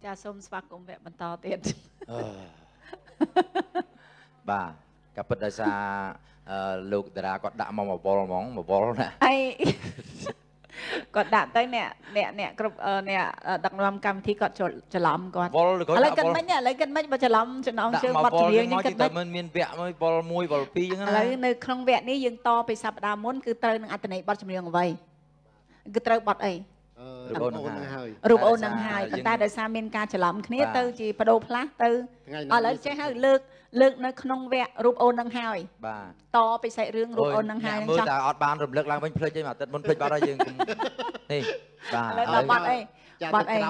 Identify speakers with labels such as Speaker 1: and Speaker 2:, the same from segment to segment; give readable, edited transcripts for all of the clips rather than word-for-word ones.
Speaker 1: Cha xôm spa cũng vẽ bắn to tiền.
Speaker 2: Bà cặp bật đại xa lục Dara có đạm mà một bol nè.
Speaker 1: Ai còn đạm tới nè group nè đặc nam cam thì còn chờ lắm còn. Lấy cân mấy mà chờ lắm cho nó chưa bật riêng nhưng cân mấy.
Speaker 2: Miền vẽ mới bol mui bol pi chứ.
Speaker 1: Lấy nơi không vẽ ní dương to bị sập đá muốn cứ tới ăn này bật chấm riêng vậy. Cứ tới bật ấy. Rụp ôn năng hai, còn ta đời xa miền ca chờ lắm khné tư chỉ bắt đầu plát tư. Ở lấy chế hơi lược nơi không vẽ rụp ôn năng hai. To bị sậy riêng rụp ôn năng hai.
Speaker 2: Mưa ta ọt bàn rụp lược lang bên plei chơi mà tết muốn plei bao đây dương. Nè, bà.
Speaker 1: Bật ấy. Bật ấy.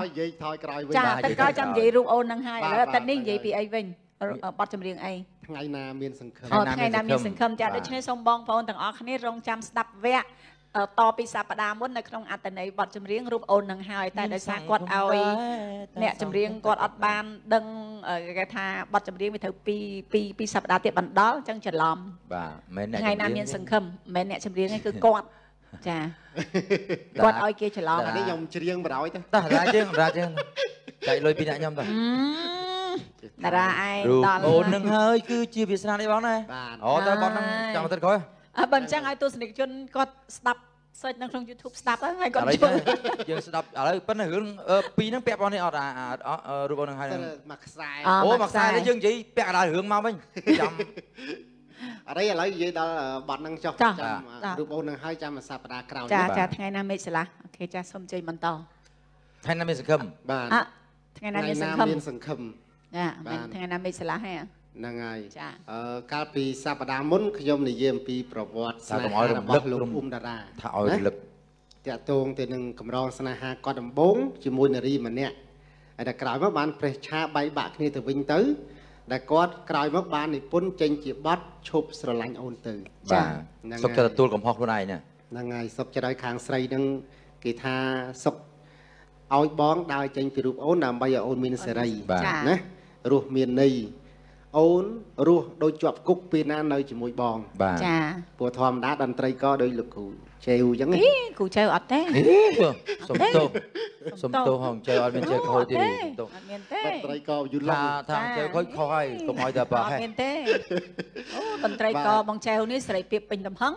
Speaker 1: Chà, tất cả trăm gì rụp ôn năng hai, rồi tết ní gì bị ấy vinh. Bật chấm riêng ấy.
Speaker 3: Thngai na miền SongKhoem.
Speaker 1: Thngai na miền SongKhoem cha,ដូចនេះសូមបងប្អូនទាំងអស់គ្នារងចាំស្ដាប់វគ្គតពីសប្តាហ៍មុននៅក្នុងអត្ថន័យបទចម្រៀងរូបអូននឹងហើយតែដោយសារគាត់ឲ្យអ្នកចម្រៀងគាត់អត់បានដឹងគេថាបទចម្រៀងវាត្រូវពីសប្តាហ៍ទៀតបណ្ដោះអញ្ចឹងច្រឡំ
Speaker 2: បាទមែនអ្នក
Speaker 1: ថ្ងៃណាមានSongKhoemមិនមែនអ្នកចម្រៀងទេគឺគាត់ចាគាត់ឲ្យគេច្រឡំ
Speaker 3: នេះខ្ញុំច្រៀងបរោយទៅ
Speaker 2: តោះរាជយើងចែកលុយពីអ្នកខ្ញុំទៅ
Speaker 1: តារាឯង
Speaker 2: ដល់អូននឹងហើយគឺជាវាសនានេះបងណាអូតែបងនឹងចាំទៅក្រោយ
Speaker 1: បើអញ្ចឹងឲ្យទស្សនិកជនគាត់ស្ដាប់សេចនៅក្នុង YouTube ស្ដាប់ហើយគាត់ជួយ
Speaker 2: យើងស្ដាប់ឥឡូវប៉ុន្តែរឿងពីរហ្នឹងពាក់ប៉ុននេះអត់រូបអូននឹងហើយ
Speaker 3: មកខ្សែ
Speaker 2: អូមកខ្សែនេះយើងនិយាយពាក់កណ្ដាលរឿងមកវិញចាំ
Speaker 3: អរិយឥឡូវនិយាយដល់បទហ្នឹងចុះចាំរូបអូននឹងហើយចាំសប្តាហ៍ក្រោយ
Speaker 1: ចាថ្ងៃណាមេឃឆ្លាស់អូខេចាសូមជ័យបន្ត
Speaker 2: ថ្ងៃណាមានSongKhoem
Speaker 3: បាទ
Speaker 1: ថ្ងៃណាមាន
Speaker 3: SongKhoem
Speaker 1: ចាថ្ងៃណាមេឃឆ្លាស់ហ៎
Speaker 3: ហ្នឹងហើយកាលពីសប្តាហ៍មុនខ្ញុំនិយាយអំពីប្រវត្តិស្នេហារបស់លោកអ៊ុំតារា
Speaker 2: ថាឲ្យរលឹក
Speaker 3: តាក់ទងទៅនឹងកម្រងស្នេហាគាត់ដំបងជាមួយនារីម្នាក់ហើយតែក្រោយមកបានប្រេះឆាបែកបាក់គ្នាទៅវិញទៅដែលគាត់ក្រោយមកបាននិពន្ធចេញជាបទឈប់ស្រឡាញ់អូនទៅ
Speaker 2: បាទសុខចិត្តទទួលកំហុសខ្លួនឯង
Speaker 3: ហ្នឹងហើយសុខចិត្តឲ្យខាងស្រីនឹងគេថាសុខឲ្យបងដើរចេញពីរូបអូនដើម្បីឲ្យអូនមានសេរីណារស់មានន័យអូនរស់ដូចជាប់គុកពេលណានៅជាមួយបង
Speaker 1: ចា
Speaker 3: ព្រោះធម្មតាតន្ត្រីក៏ដូចលោកគ្រូជេវអញ្ចឹង
Speaker 1: គ្រូជេវអត់ទេ
Speaker 2: សុំទោសហងជេវអត់មានជេវខូចទេ
Speaker 1: អត់មានទេ
Speaker 3: តន្ត្រីក៏យូរឡង
Speaker 2: ថាជេវខូចខុសហើយកុំឲ្យតែប្រហែល
Speaker 1: អត់មានទេអូតន្ត្រីក៏បងជេវនេះស្រីពីពេញទំហឹង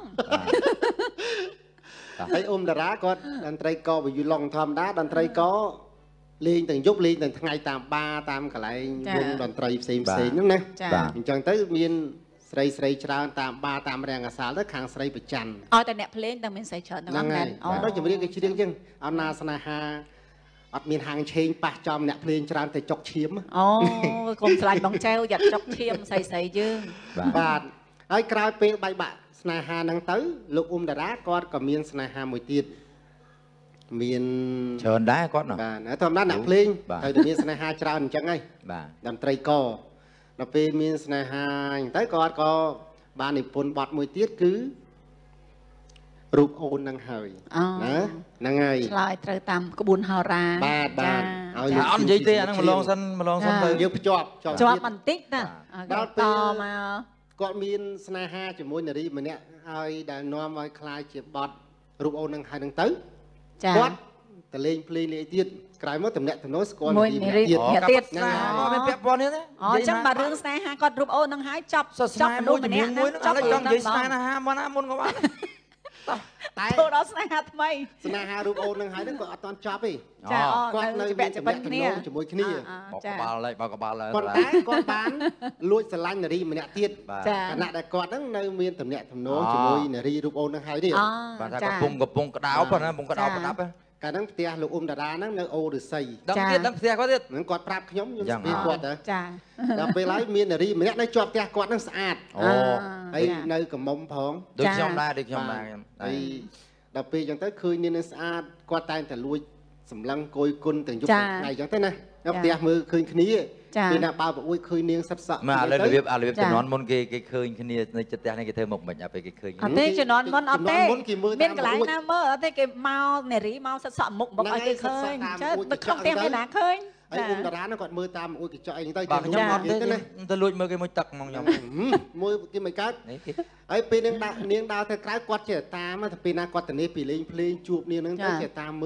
Speaker 3: ហើយអ៊ុំតារាគាត់តន្ត្រីក៏យូរឡងធម្មតាតន្ត្រីក៏លេងទាំងយប់លេងទាំងថ្ងៃតាមបារតាមកន្លែងវងតន្ត្រីផ្សេងហ្នឹងណាអញ្ចឹងទៅមានស្រីច្រើនតាមបារតាមរាំងអាសាលទៅខាងស្រីប្រច័ណ្ឌ
Speaker 1: ឲ្យតែអ្នកភ្លេងតែមានស្រីច្រើនទាំងហ្នឹង
Speaker 3: ដូចចម្រៀងគេច្រៀងអញ្ចឹងអណាស្នេហាអត់មានហាងឆេងប៉ះចំអ្នកភ្លេងច្រើនតែចុកឈាម
Speaker 1: អូកុំស្លាញ់បងចៅយ៉ាត់ចុកឈាមស្រីយើង
Speaker 3: បាទហើយក្រោយពេលបែកបាក់ស្នេហាហ្នឹងទៅលោកអ៊ុំតារាគាត់ក៏មានស្នេហាមួយទៀតមាន
Speaker 2: ច្រើនដែរគាត់
Speaker 3: បាទធម្មតាអ្នកភ្លេងត្រូវតែមានស្នេហាច្រើនអញ្ចឹងហី
Speaker 2: បាទ
Speaker 3: តន្ត្រីក៏ដល់ពេលមានស្នេហាអញ្ចឹងទៅគាត់ក៏បាននិពន្ធបទមួយទៀតគឺរូបអូននឹងហើយណាហ្នឹងហើយ
Speaker 1: ឆ្លើយត្រូវតាមក្បួនហោរា
Speaker 3: បាទឲ្យ
Speaker 2: អត់និយាយទេអាហ្នឹងម្លងសិនទៅ
Speaker 3: យើងភ្ជាប់
Speaker 1: បន្តិចតា
Speaker 3: ដល់ពេលមកគាត់មានស្នេហាជាមួយនារីម្នាក់ហើយដែលនាំឲ្យខ្លាយជាបទរូបអូននឹងហើយនឹងទៅគាត់តលេងភ្លេងលេទៀតក្រោយមកតំណាក់តំណស្គាល់
Speaker 1: នារីទៀត
Speaker 2: មានពាក់ព័ន្ធនេះ
Speaker 1: អូអញ្ចឹងបើរឿងស្នេហាគាត់រូបអូននឹងហើយចប់
Speaker 2: មនុស្សម្នាក់មួយហ្នឹងឥឡូវចង់និយាយស្នេហាមុនក៏បាន
Speaker 1: តែចូលដល់ស្នេហាថ្មី
Speaker 3: ស្នេហារូបអូននឹងហើយហ្នឹងក៏អត់ទាន់ចប់ទេ
Speaker 1: ចា
Speaker 3: គាត់នៅមានតំណាក់តំណជាមួយគ្នា
Speaker 2: បកបាល់ហើយប៉ុន្តែ
Speaker 3: គាត់បានលួចស្រឡាញ់នារីម្នាក់ទៀតខណៈដែលគាត់ហ្នឹងនៅមានតំណាក់តំណជាមួយនារីរូបអូននឹងហើយទៀត
Speaker 2: បាទថាកំពុងក្តោបណាកំពុងក្តោបប្រដាប់
Speaker 3: កាលហ្នឹងផ្ទះលោកអ៊ុំតារាហ្នឹងនៅអូរិស័យ
Speaker 2: ដល់ទៀតដល់ផ្ទះគាត់ទៀត
Speaker 3: ហ្នឹងគាត់ប្រាប់ខ្ញុំស្គាល់គាត់ទៅចាដល់ពេលហើយមាននារីម្នាក់នៅជាប់ផ្ទះគាត់ហ្នឹងស្អាត
Speaker 2: អូ
Speaker 3: ហើយនៅកំមុំផង
Speaker 2: ដូចខ្ញុំដែរ
Speaker 3: ហើយដល់ពេលអញ្ចឹងទៅឃើញនាងនឹងស្អាតគាត់តែងតែលួចសម្លឹងគយគុណទាំងយប់ទាំងថ្ងៃអញ្ចឹងទៅណានៅផ្ទះមើលឃើញគ្នាពេលណាបើប្រួយឃើញនាងសិតសក់
Speaker 2: មកឥឡូវរបៀបជំនាន់មុនគេឃើញគ្នានៅចិត្តផ្ទះនេះគេធ្វើមកមិនដល់ពេលគេឃើញ
Speaker 1: អត់ទេជំនាន់មុនអត់ទេមានកន្លែងណាមើលអត់ទេគេមកនារីមកសិតសក់មុខឲ្យគេឃើញចុះទៅក្នុងផ្ទះគេណាឃើញ
Speaker 3: ហើយអ៊ុំតារានោះគាត់មើលតាមអ៊ុយកញ្ចក់អីហ្នឹងទៅ
Speaker 2: ខ្ញុំអត់ទេណាទៅលួចមើលគេមួយទឹកហ្មងខ្ញុំ
Speaker 3: មួយគេមិនកើតហើយពេលនាងដើរទៅក្រៅគាត់ចេះតាមទៅពេលណាគាត់ទៅនេះពីលេងភ្លេងជួបនាងហ្នឹងទៅចេះតាមមើល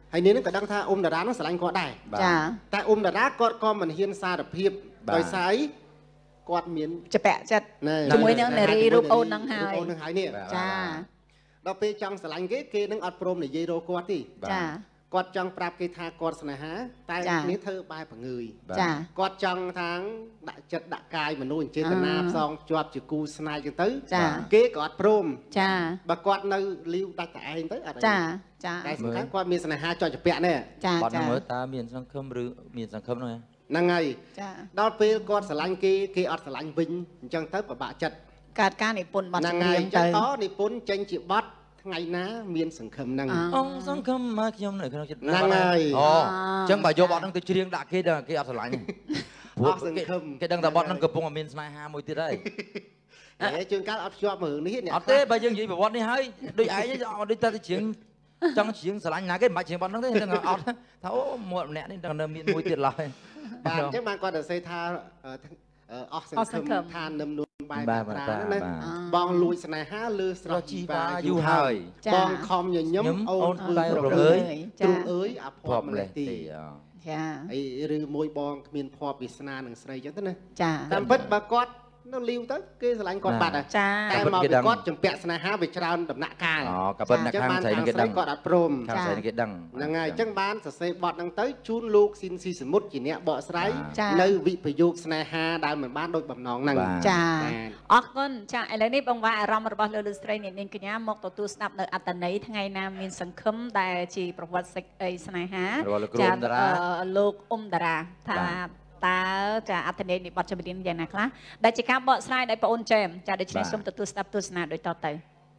Speaker 3: ហើយនេះក៏ដឹងថាតារានោះស្រឡាញ់គាត់ដែរចាតែតារាគាត់ក៏មិនហ៊ានសារភាពដោយសារគាត់មានចពាក់ចិត្តជាមួយនឹងនារីរូបអូននឹងហើយអូននឹងហើយនេះចាដល់ពេលចង់ស្រឡាញ់គេនឹងអត់ព្រមនិយាយរកគាត់ទេចាគាត់ចង់ប្រាប់គេថាគាត់ស្នេហាតែនេះធ្វើបែបបង្ងើយចាគាត់ចង់ថាដាក់ចិត្តដាក់កាយមនុស្សចេតនាផ្សងជាប់ជាគូស្នេហ៍ចឹងទៅគេក៏អត់ព្រមចាបើគាត់នៅលីវដាច់តែឯងទៅអត់ចាតែសំខាន់គាត់មានស្នេហាចង់ចពាក់នេះចាគាត់នឹងមើលតើមានសង្ឃឹមឬមានសង្ឃឹមហ្នឹងហើយចាដល់ពេលគាត់ស្រឡាញ់គេអត់ស្រឡាញ់វិញអញ្ចឹងទៅពិបាកចិត្តកើតការនិពន្ធបទចម្រៀងទៅនិពន្ធចេញជាបទថ្ងៃណាមានសង្ឃឹមហ្នឹងអង្គសង្ឃឹមមកខ្ញុំនៅក្នុងចិត្តហ្នឹងហើយអូអញ្ចឹងបើយកបទហ្នឹងទៅច្រៀងដាក់គេដល់គេអត់ស្រឡាញ់ព្រោះគេដឹងតែបទហ្នឹងកំពុងតែមានស្នេហាមួយទៀតហើយតែជួនកាលអត់ភ្ជាប់មើលនេះអត់ទេបើយើងនិយាយប្រវត្តិនេះហើយដូចឯងដូចតែច្រៀងចង់ច្រៀងស្រឡាញ់ណាគេមិនបាច់ច្រៀងបទហ្នឹងទេដឹងអត់ថាអូមាត់ម្នាក់នេះដឹងនៅមានមួយទៀតឡើយបាទអញ្ចឹងបានគាត់ទៅសេថាអស់សង្ឃឹមថានឹមនួនបែបប្រាណាបងលួចស្នេហាលើស្រស់ជីវាយូរហើយបងខំញញឹមអូនធ្វើប្រងើយទ្រូងអើយអាភ័ព្វម្លេះទីចាអីឬមួយបងគ្មានភ័ព្វវាសនានឹងស្រីចឹងទៅណាចាតាមពិតបើគាត់នៅលីវទៅគេស្រឡាញ់គាត់បាត់ចាតែមកពីគាត់ចម្ពាក់ស្នេហាវាច្រើនដំណាក់កាលអូក៏ប៉ុន្តែខាងស្រីគេដឹងគាត់អត់ព្រមខាងស្រីគេដឹងហ្នឹងហើយអញ្ចឹងបានសរសេរបទហ្នឹងទៅជូនលោកស៊ីនស៊ីសមុទ្រជាអ្នកបកស្រាយនៅវិពយោគស្នេហាដែលមិនបានដូចបំណងហ្នឹងចាអរគុណចាឥឡូវនេះបងវាអារម្មណ៍របស់លោកស្រីនាងកញ្ញាមកទទួលស្ដាប់នៅអត្តន័យថ្ងៃណាមានសង្ឃឹមដែលជាប្រវត្តិសេចក្តីស្នេហាចាលោកតារាថាតើចាអត្ថន័យនៃបទចម្រៀងយ៉ាងណាខ្លះដែលជាការបកស្រាយដោយបងអូនចេមចាដូច្នេះសូមទទួលស្ដាប់ទស្សនាដូចតទៅ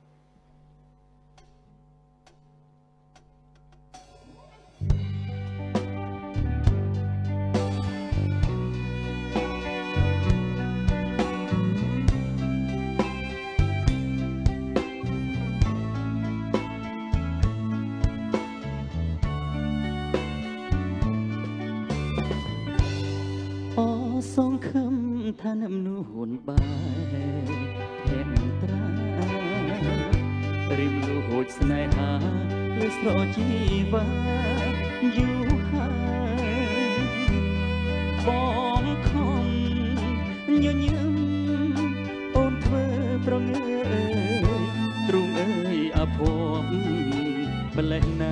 Speaker 4: សងខឹមថានឹមនួនបែហេមត្រារិមលូហូចស្នេហាលើស្រជីវាយូរហើយបងខំញញឹមអូនធ្វើប្រងើយទ្រូងអើយអភ័ព្វម្លេះណា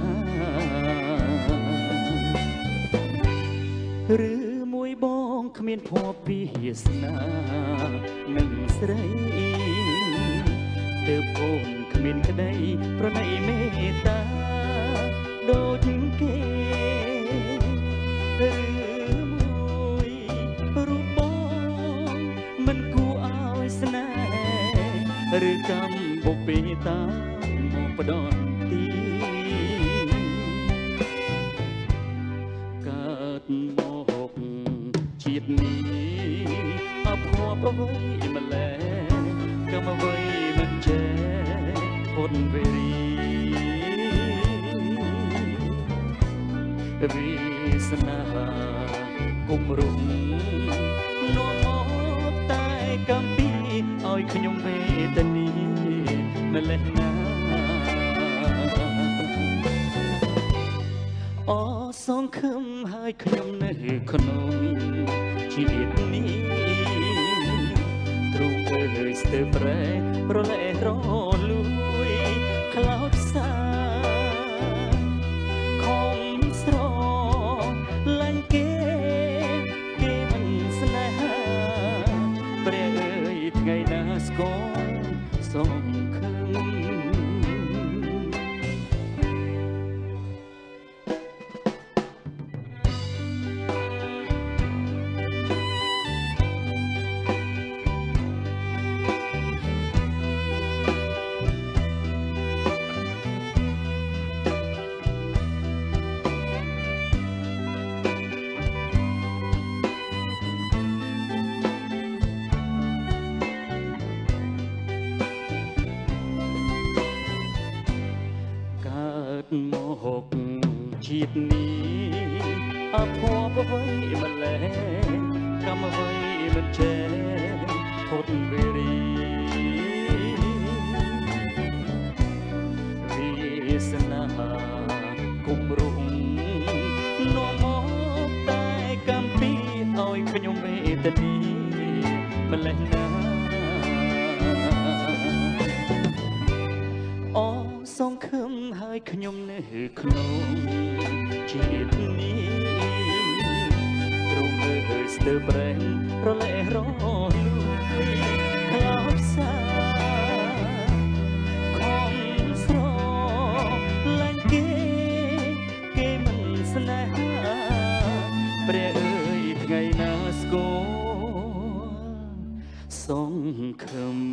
Speaker 4: ឬបងគ្មានភ័ព្វពីវាសនានឹងស្រីទើបអូនគ្មានក្តីប្រណីមេត្តាដូចគេឬមួយរូបបងមិនគួរឲ្យស្នេហ៍ឬកម្មបុពេតាមកផ្ដន់ទីកើតមកជាតិនេះអភ័ព្វអ្វីម្លេះក៏មកអ្វីមិនចេះផុតវេរីវាសនាគំរុំនាំមកតែកំពីឲ្យខ្ញុំវេទនីម្លេះណាអូសងខឹមហើយខ្ញុំនៅក្នុងជាតិនេះទ្រូងអើយស្ទើរប្រែរលែរលួយខ្លោចសាខំស្រឡាញ់គេមិនស្នេហាព្រះអើយថ្ងៃណាស្គាល់សងខឹមមកជាតិនេះអភ័ព្វអ្វីម្លេះកម្មអ្វីមិនចេះផុតវេរីវាសនាគុំរុំតនីម្លេះណាអូសងខឹមហើយខ្ញុំនៅក្នុងជាតិនេះរុំអើយស្ទើរប្រេងរលែរលួយខ្លោបសាខំស្រលាញ់គេមិនស្នេហាព្រះអើយថ្ងៃណាស្គាល់សងខឹម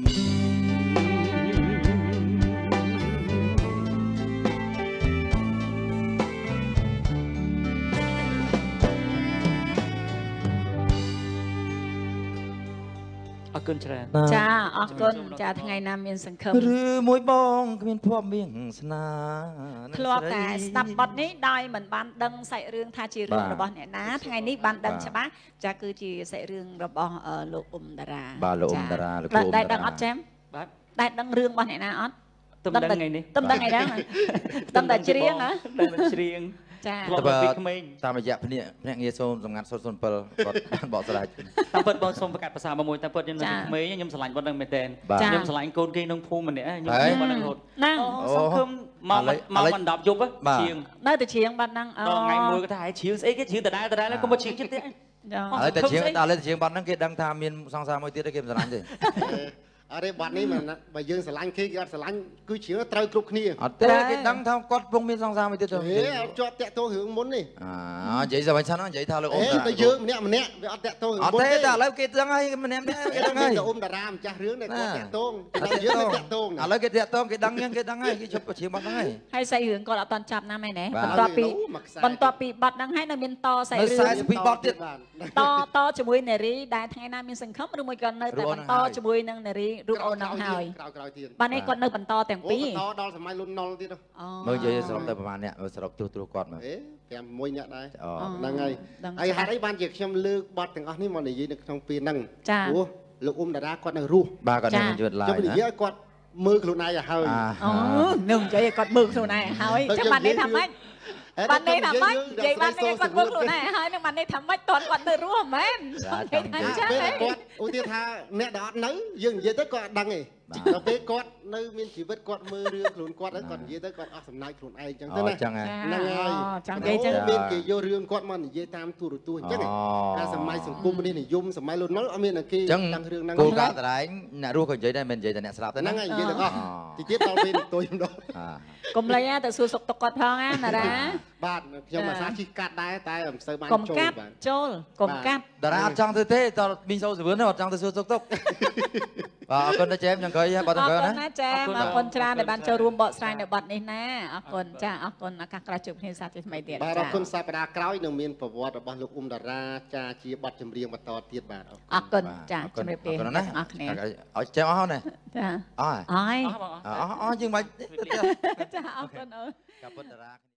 Speaker 4: អរគុណច្រើន
Speaker 1: ចាអរគុណចាថ្ងៃណាមានសង្ឃឹម
Speaker 2: ឬមួយបងគ្មានភ័ព្វមានស្នា
Speaker 1: ធ្លាប់តែស្ដាប់បទនេះដោយមិនបានដឹងសាច់រឿងថាជារឿងរបស់អ្នកណាថ្ងៃនេះបានដឹងច្បាស់ចាគឺជាសាច់រឿងរបស់លោកអ៊ុំតារា
Speaker 2: បាទលោកអ៊ុំតារាលោកគ្រូអ៊ុំតារា
Speaker 1: ដែរដឹងអត់ចា៎
Speaker 4: បាទ
Speaker 1: ដែរដឹងរឿងរបស់អ្នកណាអត់
Speaker 4: ទំដឹងថ្ងៃនេះ
Speaker 1: ទំដឹងថ្ងៃហ្នឹងទំតែច្រៀងហ៎
Speaker 4: តែច្រៀង
Speaker 1: ចា
Speaker 4: ធ្លាប់ពីក្មេង
Speaker 2: តាមរយៈភ្នាក់ងារសូមសម្ងាត់007គាត់បានបកស្រាយ
Speaker 4: តាមពិតបងសូមប្រកាសភាសាមួយតាមពិតខ្ញុំនៅក្មេងខ្ញុំស្រឡាញ់គាត់នឹងមែនតើខ្ញុំស្រឡាញ់កូនគេក្នុងភូមិម្នាក់ខ្ញុំមកនឹងរត់
Speaker 1: ហ្នឹង
Speaker 4: សង្ឃឹមមកបណ្ដាប់យប់ជាង
Speaker 1: នៅតែច្រៀងបាត់ហ្នឹង
Speaker 4: ថ្ងៃមួយគាត់ថាឲ្យច្រៀងស្អីគេច្រៀងដដែលកុំមកច្រៀងចិត្តទេ
Speaker 2: ហើយតែច្រៀងដល់តែច្រៀងបាត់ហ្នឹងគេដឹងថាមានសង្សារមួយទៀតគេមិនស្រឡាញ់ទេ
Speaker 3: អរេបាត់នេះមិនបើយើងស្រឡាញ់គេគេអត់ស្រឡាញ់គឺជ្រៀងត្រូវគ្រប់គ្នា
Speaker 2: អត់ទេគេដឹងថាគាត់ពងមានសង្សារមួយទៀតទៅ
Speaker 3: ហេអត់ជាប់តាក់ទងរឿងមុននេះ
Speaker 2: និយាយសម័យសិននិយាយថាលោកអ៊ុំតារា
Speaker 3: តែយើងម្នាក់វាអត់តាក់ទងរឿង
Speaker 2: មុនទេតែឥឡូវគេដឹងហើយម្នាក់គេដឹងហើយ
Speaker 3: អ៊ុំតារាម្ចាស់រឿងតែគាត់តាក់ទងតែយើងមិនតាក់ទង
Speaker 2: ឥឡូវគេតាក់ទងគេដឹងហើយគេជប់ជ្រៀងបាត់ហ្នឹង
Speaker 1: ហើយសាច់រឿងគាត់អត់តន់ចាប់ណាស់មែនទេបន្ទាប់ពីបាត់ហ្នឹងហើយនៅមានតសាច់រឿង
Speaker 2: 42បាត់ទៀត
Speaker 1: តជាមួយនារីដែលថ្ងៃណាមានសង្ឃឹមឬមួយក៏នៅតែបន្តជាមួយនឹងនារីរូបអូនហ្នឹងហើយបាទនេះគាត់នៅបន្តទាំងពីរ
Speaker 3: បន្តដល់សម័យលុនណុលទៀត
Speaker 2: មើលនិយាយសរុបទៅប្រហែលអ្នកសរុបទ្រុសគាត់មើល
Speaker 3: 5-6អ្នកដែរហ្នឹងហើយហេតុអីបានជាខ្ញុំលើកបទទាំងអស់នេះមកនិយាយនៅក្នុងពេលហ្នឹងព្រោះលោកអ៊ុំតារាគាត់នៅរស់
Speaker 2: បាទគាត់នៅយឺតឡើយ
Speaker 3: ខ្ញុំនិយាយឲ្យគាត់មើលខ្លួនឯងឲ្យហើយ
Speaker 1: នឹងនិយាយឲ្យគាត់មើលខ្លួនឯងឲ្យចាំបាននេះថាម៉េចបាននេះថាម៉េចនិយាយបាននេះគាត់មើលខ្លួនឯងហើយនឹងបាននេះថាម៉េចតន់គាត់នៅរស់មែន
Speaker 3: គេថាអញ្ចឹងគាត់ឧទាហរណ៍ថាអ្នកដែលអត់នៅយើងនិយាយទៅគាត់អត់ដឹងទេដល់ពេលគាត់នៅមានជីវិតគាត់មើលរឿងខ្លួនគាត់គាត់និយាយទៅគាត់អស់សំណើចខ្លួនឯងអញ្ចឹងទៅណា
Speaker 2: ហ្នឹង
Speaker 3: ហើយ
Speaker 1: ចង់និយាយចឹង
Speaker 3: មានគេយករឿងគាត់មកនិយាយតាមទូរទស្សន៍អញ្ចឹងតែសម័យសង្គមនេះនិយមសម័យលុនណុលអត់មានគេ
Speaker 2: ដឹងរឿងហ្នឹងគោលការណ៍តរែងអ្នករស់ក៏និយាយដែរមិននិយាយតែអ្នកស្លាប់ទេ
Speaker 3: ហ្នឹងហើយនិយាយទាំងអស់តិចទៀតដល់ពេលទុយម្ដង
Speaker 1: កុំលេងទៅសួរសុខទុក្ខគាត់ផងណាតារា
Speaker 3: បាទខ្ញុំអាសាជិះកាត់ដែរតែមិនសូវបាន
Speaker 1: ចូលកុំកាត់
Speaker 2: តារាអត់ចង់ទៅទេតមីងសូសវឿនអត់ចង់ទៅសួរសុខទុក្ខបាទអរគុណណាចែមយ៉ាងក្រោយបាទ
Speaker 1: អរគុណណាចែមអរគុណច្រើនដែលបានចូលរួមបកស្រាយនៅបទនេះណាអរគុណចាអរគុណឱកាសក្រោយជួបគ្នាសាជាថ្មីទៀត
Speaker 3: បាទអរគុណសប្តាហ៍ក្រោយនឹងមានប្រវត្តិរបស់លោកអ៊ុំតារាចាជាបទចម្រៀងបន្តទៀតបាទ
Speaker 1: អរគុណចាជំរាបលា
Speaker 2: អ្នកទាំងអស់គ្នាឲ្យចែមអស់ណា
Speaker 1: ចា
Speaker 2: អស់
Speaker 1: អស់
Speaker 2: យើងបាច់
Speaker 1: ចាអរគុណអូន
Speaker 2: កាពុតតារា